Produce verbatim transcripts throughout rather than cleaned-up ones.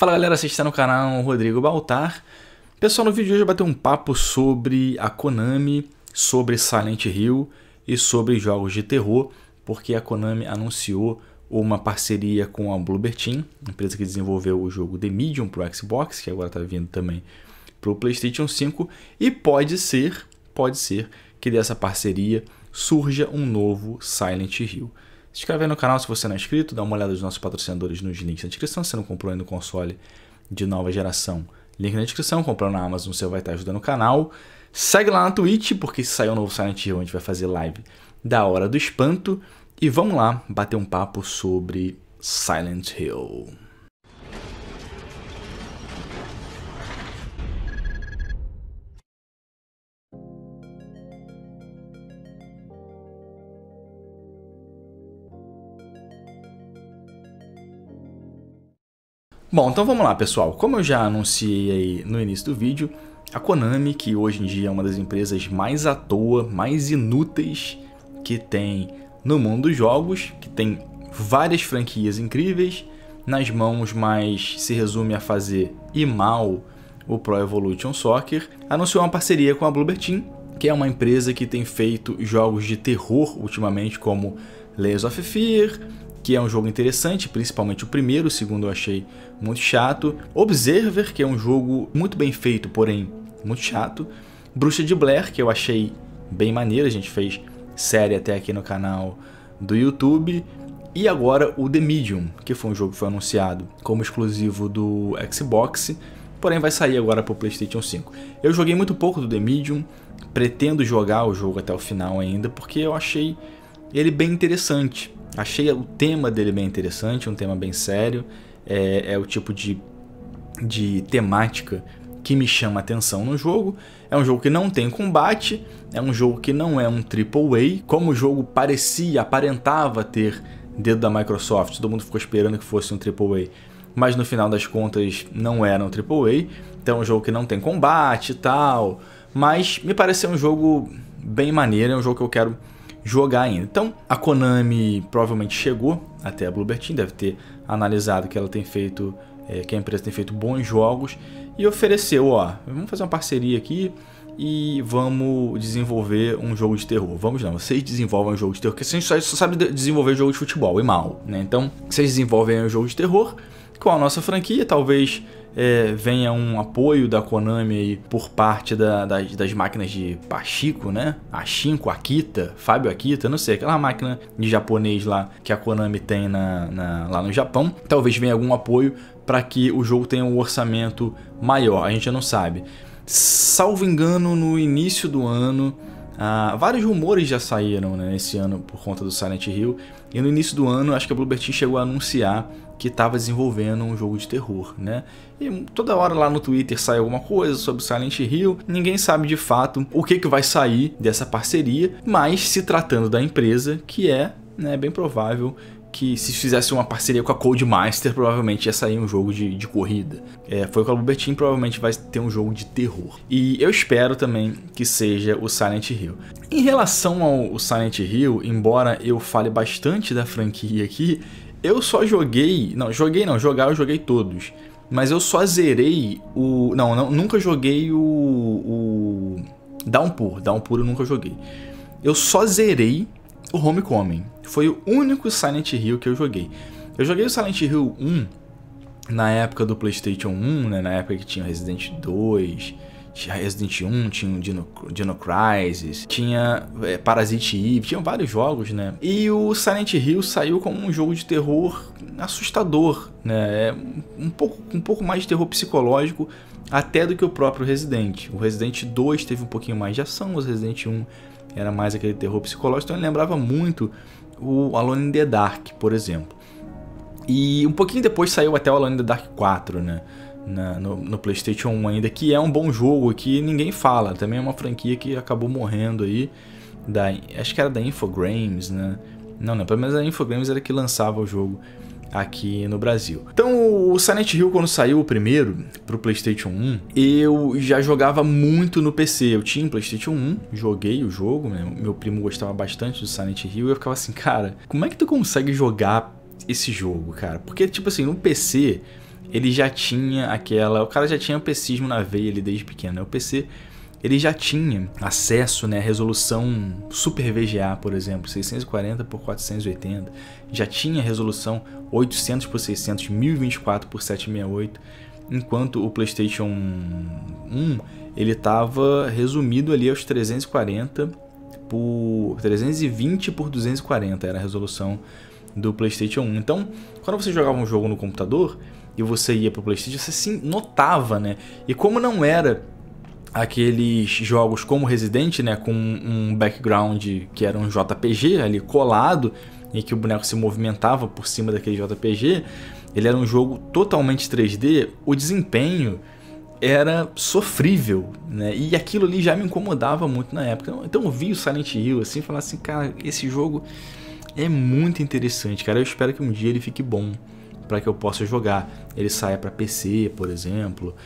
Fala galera, você está no canal Rodrigo Baltar. Pessoal, no vídeo de hoje eu vou bater um papo sobre a Konami, sobre Silent Hill e sobre jogos de terror, porque a Konami anunciou uma parceria com a Bloober Team, empresa que desenvolveu o jogo The Medium para o Xbox, que agora está vindo também para o PlayStation cinco, e pode ser, pode ser que dessa parceria surja um novo Silent Hill. Se inscreve aí no canal se você não é inscrito, dá uma olhada nos nossos patrocinadores nos links na descrição. Se você não comprou ainda o console de nova geração, link na descrição. Comprando na Amazon, você vai estar ajudando o canal. Segue lá na Twitch, porque se sair um novo Silent Hill, a gente vai fazer live da Hora do Espanto. E vamos lá bater um papo sobre Silent Hill. Bom, então vamos lá pessoal, como eu já anunciei aí no início do vídeo, a Konami, que hoje em dia é uma das empresas mais à toa, mais inúteis que tem no mundo dos jogos, que tem várias franquias incríveis nas mãos, mas se resume a fazer e mal o Pro Evolution Soccer, anunciou uma parceria com a Bloober Team, que é uma empresa que tem feito jogos de terror ultimamente, como Layers of Fear, que é um jogo interessante, principalmente o primeiro, o segundo eu achei muito chato. Observer, que é um jogo muito bem feito, porém muito chato. Bruxa de Blair, que eu achei bem maneiro, a gente fez série até aqui no canal do YouTube. E agora o The Medium, que foi um jogo que foi anunciado como exclusivo do Xbox, porém vai sair agora para o PlayStation cinco. Eu joguei muito pouco do The Medium, pretendo jogar o jogo até o final ainda, porque eu achei ele bem interessante. Achei o tema dele bem interessante, um tema bem sério, é, é o tipo de, de temática que me chama a atenção no jogo. É um jogo que não tem combate, é um jogo que não é um triple A, como o jogo parecia, aparentava ter dedo da Microsoft, todo mundo ficou esperando que fosse um triple A, mas no final das contas não era um triple A, então é um jogo que não tem combate e tal, mas me pareceu um jogo bem maneiro, é um jogo que eu quero jogar ainda. Então a Konami provavelmente chegou até a Bloober Team, deve ter analisado que ela tem feito, é, que a empresa tem feito bons jogos e ofereceu, ó, vamos fazer uma parceria aqui e vamos desenvolver um jogo de terror. Vamos não, vocês desenvolvem um jogo de terror, porque a gente só, só sabe desenvolver jogo de futebol e mal, né? Então vocês desenvolvem um jogo de terror com a nossa franquia, talvez É, venha um apoio da Konami aí por parte da, das, das máquinas de Pachiko, né? Achinko, Akita, Fábio Akita, não sei, aquela máquina de japonês lá que a Konami tem na, na, lá no Japão. Talvez venha algum apoio para que o jogo tenha um orçamento maior, a gente não sabe. Salvo engano, no início do ano, ah, vários rumores já saíram, né, esse ano por conta do Silent Hill. E no início do ano, acho que a Bloober Team chegou a anunciar que estava desenvolvendo um jogo de terror, né? E toda hora lá no Twitter sai alguma coisa sobre Silent Hill, ninguém sabe de fato o que, que vai sair dessa parceria, mas se tratando da empresa, que é, né, bem provável que se fizesse uma parceria com a Codemaster, provavelmente ia sair um jogo de, de corrida. É, foi com a Bloober Team, provavelmente vai ter um jogo de terror. E eu espero também que seja o Silent Hill. Em relação ao Silent Hill, embora eu fale bastante da franquia aqui, eu só joguei... Não, joguei não, jogar eu joguei todos. Mas eu só zerei o... Não, não nunca joguei o... o Downpour. Downpour eu nunca joguei. Eu só zerei o Homecoming. Foi o único Silent Hill que eu joguei. Eu joguei o Silent Hill um na época do PlayStation um, né? Na época que tinha Resident dois... Tinha Resident um, tinha o Dino, Dino Crisis, tinha é, Parasite Eve, tinha vários jogos, né? E o Silent Hill saiu como um jogo de terror assustador, né? É um pouco, um pouco mais de terror psicológico até do que o próprio Resident. O Resident dois teve um pouquinho mais de ação, o Resident um era mais aquele terror psicológico, então ele lembrava muito o Alone in the Dark, por exemplo. E um pouquinho depois saiu até o Alone in the Dark quatro, né? Na, no, no PlayStation um ainda, que é um bom jogo que ninguém fala, também é uma franquia que acabou morrendo aí, da, acho que era da Infogrames, né? Não, não, pelo menos a Infogrames era que lançava o jogo aqui no Brasil. Então o Silent Hill, quando saiu o primeiro pro PlayStation um, eu já jogava muito no P C. Eu tinha um PlayStation um, joguei o jogo, né? Meu primo gostava bastante do Silent Hill e eu ficava assim, cara, como é que tu consegue jogar esse jogo, cara? Porque, tipo assim, no P C ele já tinha aquela... O cara já tinha o PCismo na veia ali desde pequeno, né? O P C, ele já tinha acesso, né, à resolução Super V G A, por exemplo, seiscentos e quarenta por quatrocentos e oitenta. Já tinha resolução oitocentos por seiscentos, mil e vinte e quatro por setecentos e sessenta e oito. Enquanto o PlayStation um, ele estava resumido ali aos trezentos e quarenta por trezentos e vinte por duzentos e quarenta, era a resolução do PlayStation um. Então, quando você jogava um jogo no computador e você ia para o PlayStation, você sim notava, né? E como não era aqueles jogos como Resident, né, com um background que era um J P G ali colado e que o boneco se movimentava por cima daquele J P G, ele era um jogo totalmente três D, o desempenho era sofrível, né? E aquilo ali já me incomodava muito na época. Então eu vi o Silent Hill assim e falava assim, cara, esse jogo é muito interessante, cara. Eu espero que um dia ele fique bom para que eu possa jogar. Ele saia para P C, por exemplo.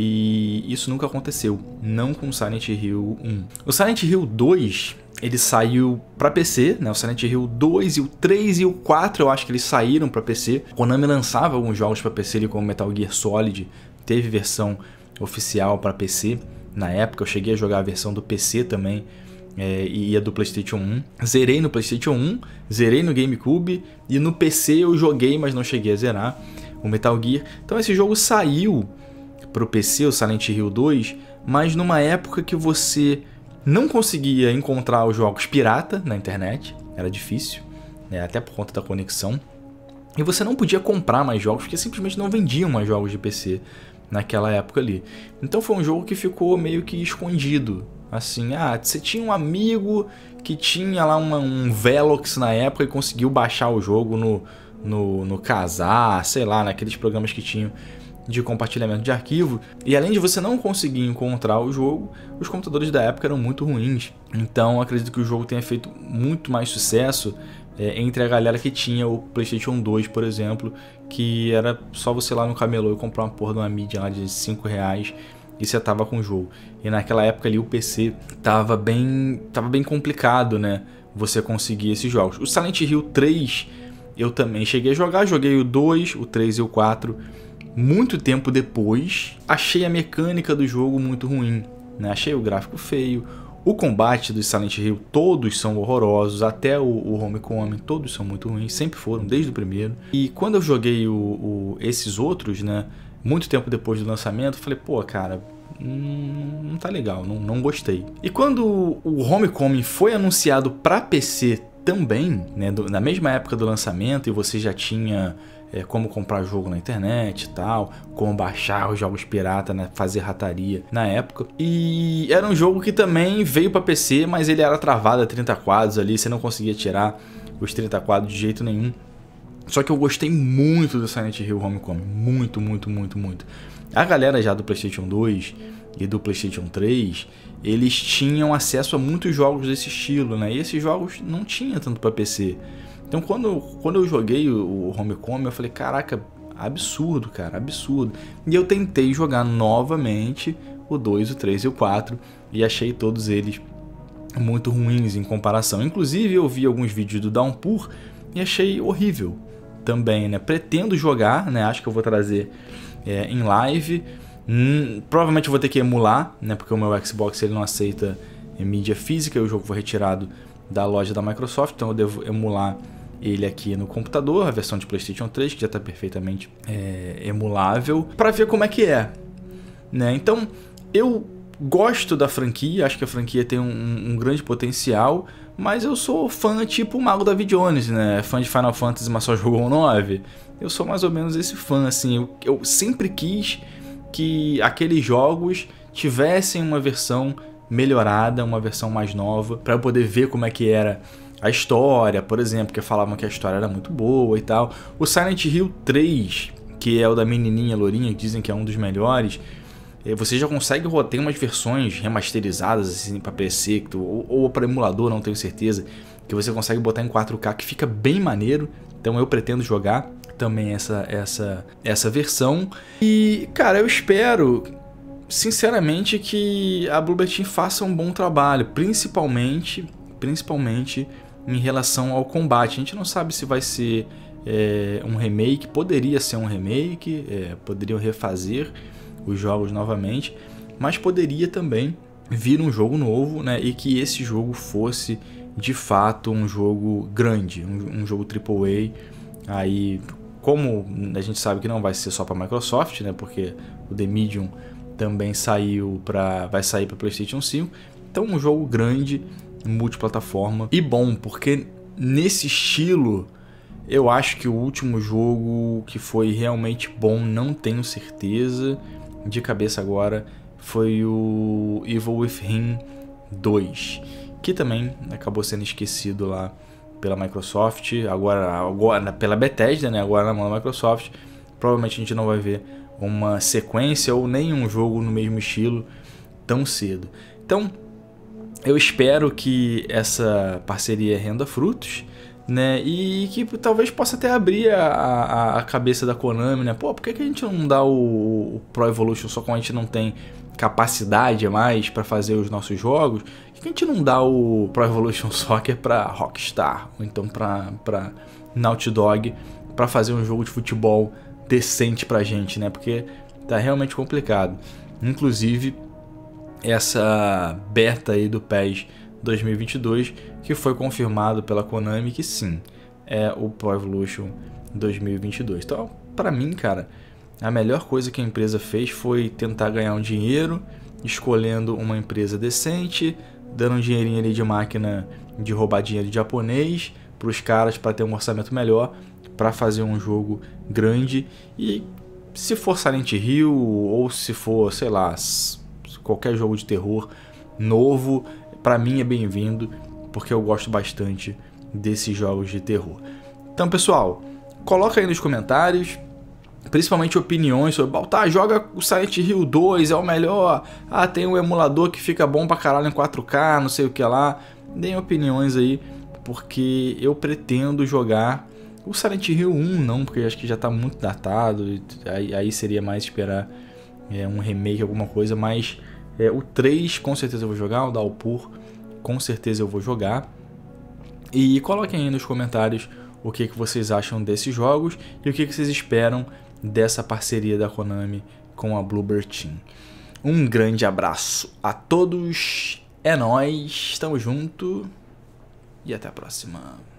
E isso nunca aconteceu, não com o Silent Hill um. O Silent Hill dois, ele saiu para P C, né? O Silent Hill dois e o três e o quatro eu acho que eles saíram para P C. A Konami lançava alguns jogos para P C, como Metal Gear Solid, teve versão oficial para P C. Na época eu cheguei a jogar a versão do P C também, é, e a do PlayStation um. Zerei no PlayStation um, zerei no GameCube e no P C eu joguei, mas não cheguei a zerar o Metal Gear. Então esse jogo saiu para o P C, o Silent Hill dois, mas numa época que você não conseguia encontrar os jogos pirata na internet, era difícil, né, até por conta da conexão, e você não podia comprar mais jogos, porque simplesmente não vendiam mais jogos de P C naquela época ali. Então foi um jogo que ficou meio que escondido, assim, ah, você tinha um amigo que tinha lá uma, um Velox na época e conseguiu baixar o jogo no, no, no Kazaa, sei lá, naqueles programas que tinham de compartilhamento de arquivo, e além de você não conseguir encontrar o jogo, os computadores da época eram muito ruins. Então acredito que o jogo tenha feito muito mais sucesso é, entre a galera que tinha o PlayStation dois, por exemplo, que era só você ir lá no camelô e comprar uma porra de uma mídia lá de cinco reais e você tava com o jogo. E naquela época ali o P C tava bem, tava bem complicado, né, você conseguir esses jogos. O Silent Hill três eu também cheguei a jogar, joguei o dois, o três e o quatro. Muito tempo depois, achei a mecânica do jogo muito ruim, né? Achei o gráfico feio, o combate dos Silent Hill todos são horrorosos, até o, o Homecoming, todos são muito ruins, sempre foram, desde o primeiro. E quando eu joguei o, o, esses outros, né, muito tempo depois do lançamento, eu falei, pô, cara, hum, não tá legal, não, não gostei. E quando o Homecoming foi anunciado para P C também, né, do, na mesma época do lançamento, e você já tinha... É, como comprar jogo na internet e tal, como baixar os jogos pirata, né, fazer rataria na época. E era um jogo que também veio para P C, mas ele era travado a trinta quadros ali, você não conseguia tirar os trinta quadros de jeito nenhum. Só que eu gostei muito do Silent Hill Homecoming, muito, muito, muito, muito. A galera já do PlayStation dois e do PlayStation três, eles tinham acesso a muitos jogos desse estilo, né, e esses jogos não tinha tanto para P C. Então quando, quando eu joguei o Homecoming, eu falei, caraca, absurdo, cara, absurdo. E eu tentei jogar novamente o dois, o três e o quatro e achei todos eles muito ruins em comparação. Inclusive eu vi alguns vídeos do Downpour e achei horrível também, né? Pretendo jogar, né? Acho que eu vou trazer é, em live. Hum, provavelmente eu vou ter que emular, né? Porque o meu Xbox ele não aceita é, mídia física, o jogo foi retirado da loja da Microsoft, então eu devo emular ele aqui no computador, a versão de PlayStation três, que já está perfeitamente é, emulável, para ver como é que é, né? Então, eu gosto da franquia, acho que a franquia tem um, um grande potencial, mas eu sou fã tipo o Mago David Jones, né? Fã de Final Fantasy, mas só jogou o nove. Eu sou mais ou menos esse fã, assim, eu, eu sempre quis que aqueles jogos tivessem uma versão melhorada, uma versão mais nova, para eu poder ver como é que era a história, por exemplo, que falavam que a história era muito boa e tal. O Silent Hill três, que é o da menininha lourinha, que dizem que é um dos melhores, você já consegue ter umas versões remasterizadas assim para P C ou, ou para emulador, não tenho certeza, que você consegue botar em quatro K, que fica bem maneiro. Então eu pretendo jogar também essa, essa, essa versão. E, cara, eu espero sinceramente que a Bloober Team faça um bom trabalho, principalmente, principalmente em relação ao combate. A gente não sabe se vai ser é, um remake, poderia ser um remake, é, poderiam refazer os jogos novamente, mas poderia também vir um jogo novo, né, e que esse jogo fosse de fato um jogo grande, um, um jogo triplo A. Aí, como a gente sabe que não vai ser só para Microsoft, né, porque o The Medium também saiu para, vai sair para PlayStation cinco, então um jogo grande, multiplataforma e bom, porque nesse estilo eu acho que o último jogo que foi realmente bom, não tenho certeza de cabeça agora, foi o Evil Within dois, que também acabou sendo esquecido lá pela Microsoft, agora, agora pela Bethesda, né? Agora na mão da Microsoft. Provavelmente a gente não vai ver uma sequência ou nenhum jogo no mesmo estilo tão cedo. Então, eu espero que essa parceria renda frutos, né? E que talvez possa até abrir a, a, a cabeça da Konami, né? Pô, por que, que a gente não dá o, o Pro Evolution só quando a gente não tem capacidade a mais para fazer os nossos jogos? Por que a gente não dá o Pro Evolution Soccer para Rockstar ou então para Naughty Dog para fazer um jogo de futebol decente pra gente, né? Porque tá realmente complicado. Inclusive essa beta aí do PES dois mil e vinte e dois, que foi confirmado pela Konami que sim, é o Pro Evolution dois mil e vinte e dois. Então, pra mim, cara, a melhor coisa que a empresa fez foi tentar ganhar um dinheiro, escolhendo uma empresa decente, dando um dinheirinho ali de máquina de roubar dinheiro de japonês para os caras para ter um orçamento melhor, para fazer um jogo grande. E se for Silent Hill ou se for, sei lá, qualquer jogo de terror novo, para mim é bem-vindo, porque eu gosto bastante desses jogos de terror. Então, pessoal, coloca aí nos comentários, principalmente opiniões sobre, tá, joga o Silent Hill dois, é o melhor, ah, tem um emulador que fica bom pra caralho em quatro K, não sei o que lá. Deem opiniões aí, porque eu pretendo jogar o Silent Hill um, não, porque acho que já tá muito datado, aí, aí seria mais esperar é, um remake, alguma coisa, mas é, o três com certeza eu vou jogar, o Downpour com certeza eu vou jogar. E coloquem aí nos comentários o que, que vocês acham desses jogos e o que, que vocês esperam dessa parceria da Konami com a Bloober Team. Um grande abraço a todos, é nóis, tamo junto e até a próxima.